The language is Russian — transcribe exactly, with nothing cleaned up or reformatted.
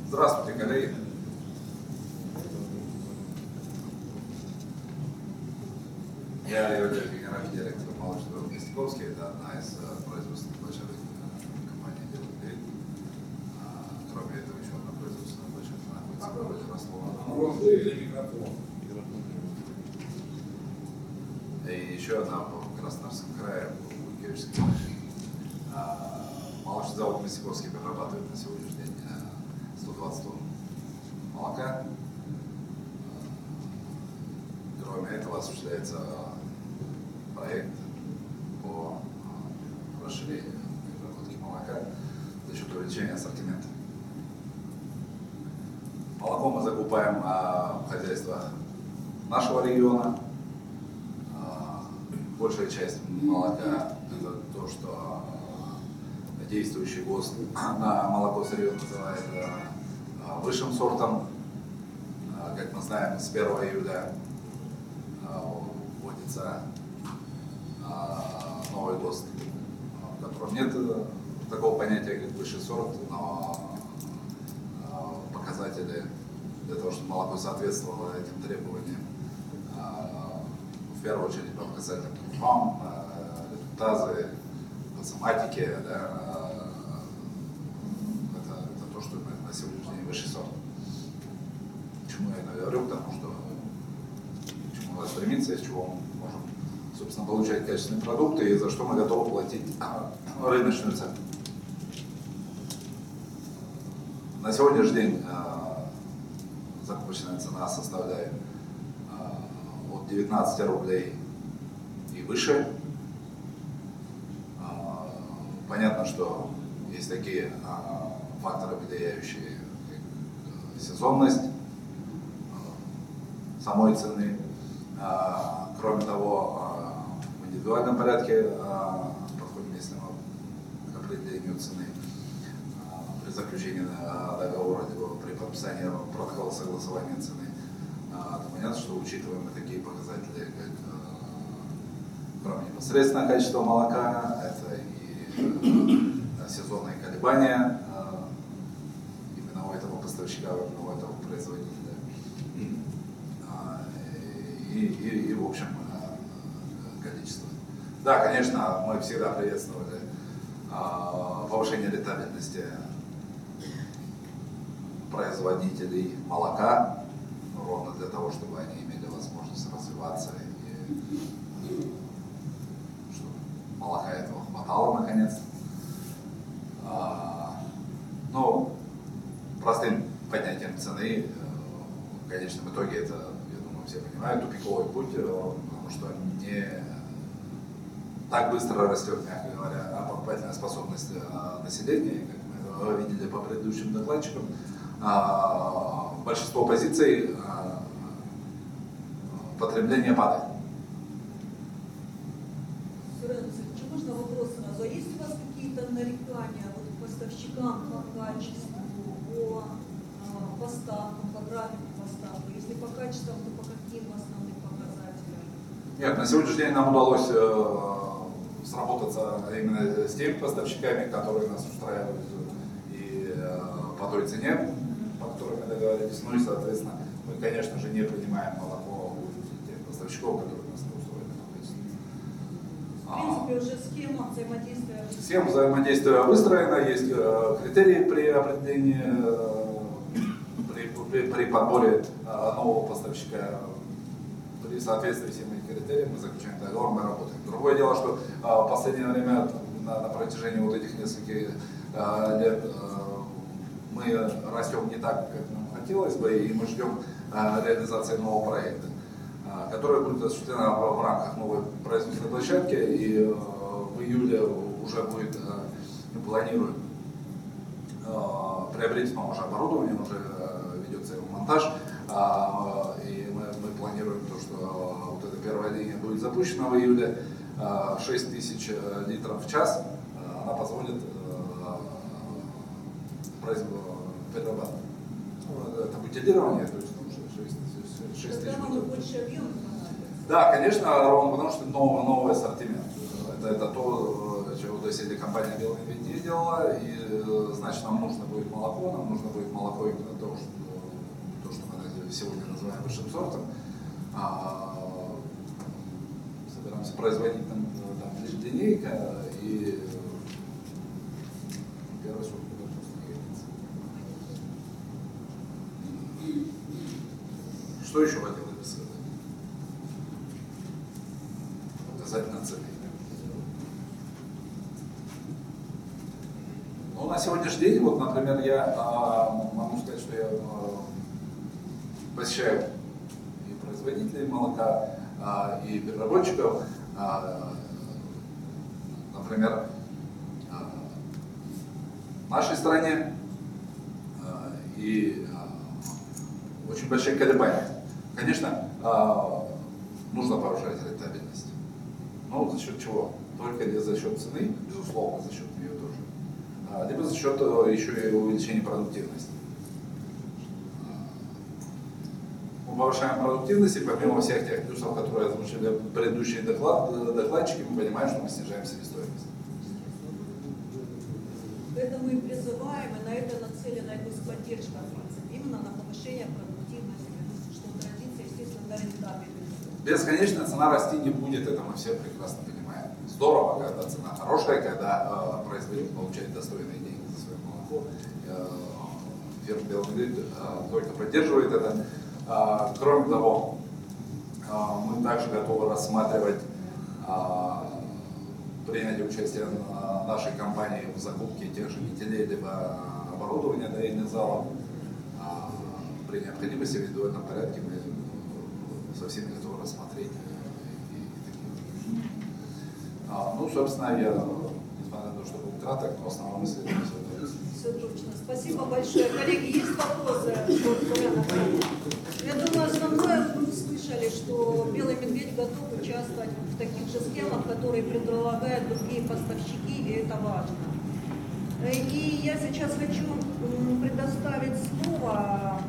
Здравствуйте, коллеги. Я являюсь генеральным директором молочного завода Костяковский. Это одна из производственных площадок компании «Делогрейд». Кроме этого, еще одна производственная площадка находится в городе Рославле. И еще одна в Краснодарском крае, в Кировской области. Молочный завод Костяковский перерабатывает на сегодняшний день сто двадцать тонн молока. Кроме этого осуществляется проект по расширению переработки молока за счет увеличения ассортимента. Молоко мы закупаем в хозяйствах нашего региона. Большая часть молока – это то, что действующий ГОСТ на молоко сырье называет высшим сортом. Как мы знаем, с первого июля вводится новый ГОСТ, в котором нет такого понятия, как высший сорт, но показатели для того, чтобы молоко соответствовало этим требованиям, в первую очередь по показателям форм, результаты, соматики, да, это, это то, что мы на сегодняшний день высший сорт. Почему я это говорю? Потому что к чему надо стремиться, из чего мы можем, собственно, получать качественные продукты и за что мы готовы платить рыночную цену. На сегодняшний день закупочная цена составляет от девятнадцати рублей и выше. Понятно, что есть такие факторы, влияющие как сезонность самой цены. Кроме того, в индивидуальном порядке подходим, если мы к определению цены при заключении договора, либо при подписании протокола согласования цены. Понятно, что учитываем и такие показатели, как кроме непосредственно качества молока, это и сезонные колебания именно у этого поставщика, у этого производителя. И, и, и в общем количество. Да, конечно, мы всегда приветствовали повышение рентабельности производителей молока, ровно для того, чтобы они имели возможность развиваться и чтобы молока этого хватало наконец. Но простым поднятием цены в конечном итоге это, я думаю, все понимают, тупиковый путь, потому что не так быстро растет, мягко говоря, покупательная способность населения, как мы видели по предыдущим докладчикам. Большинство позиций потребление падает. Можно вопрос сразу? А есть у вас какие-то нарекания вот, к поставщикам по качеству, по а, поставкам, по графику поставок? Если по качеству, то по каким основным показателям? Нет, на сегодняшний день нам удалось э, сработаться именно с теми поставщиками, которые нас устраивают и э, по той цене, по которой мы договорились. Ну и, соответственно, мы, конечно же, не принимаем молоко у тех поставщиков, которые нас не устроили. В принципе, уже схема взаимодействия. Схема взаимодействия выстроена, есть э, критерии при определении, э, при, при, при подборе э, нового поставщика. При соответствии всем этим критериям мы заключаем договор, мы работаем. Другое дело, что э, в последнее время на, на протяжении вот этих нескольких э, лет э, мы растем не так, как нам хотелось бы, и мы ждем э, реализации нового проекта, э, который будет осуществлен в, в рамках новой производственной площадки, и э, в июле уже будет, э, мы планируем э, приобретить уже оборудование, уже э, ведется его монтаж, э, и мы, мы планируем то, что э, вот эта первая линия будет запущена в июле, э, шесть тысяч литров в час, э, она позволит э, производить перерабатывать. Ну, это бутилирование, то есть шесть тысяч. Больше объемов. Да, конечно, ровно потому что новый, новый ассортимент. Это, это то, чего то есть если компания «Белый медведь» не делала, и, значит, нам нужно будет молоко, нам нужно будет молоко именно то, что, то, что мы сегодня называем высшим сортом. А, собираемся производить там, там линейка, и первый сорт будет просто не годится. Что еще хотелось бы сказать? Касательно цены. Ну, на сегодняшний день, вот, например, я а, могу сказать, что я а, посещаю и производителей молока, а, и переработчиков. А, например, а, в нашей стране а, и а, очень большие колебания. Конечно, а, нужно повышать рентабельность. Но за счет чего? Только ли за счет цены, безусловно, за счет нее тоже. А, либо за счет еще и увеличения продуктивности. Мы повышаем продуктивность, и помимо всех тех плюсов, которые озвучили предыдущие доклад, докладчики, мы понимаем, что мы снижаем себестоимость. Поэтому и призываем, и на это нацелена господдержка, именно на повышение продуктивности, что отразится, естественно, на рентабельности. Бесконечно цена расти не будет, это мы все прекрасно понимаем. Здорово, когда цена хорошая, когда э, производитель получает достойные деньги за свое молоко. Э, фирма «Белый медведь» э, только поддерживает это. Э, кроме того, э, мы также готовы рассматривать э, принятие участия на нашей компании в закупке тех же метелей, либо оборудования доильных залов. Э, при необходимости в индивидуальном порядке мы со всеми готовы рассмотреть. А, ну, собственно, я, несмотря на то, что был краток, но основная мысль все. Все точно. Спасибо большое. Коллеги, есть вопросы? Я думаю, основное вы услышали, что «Белый медведь» готов участвовать в таких же схемах, которые предлагают другие поставщики, и это важно. И я сейчас хочу предоставить слово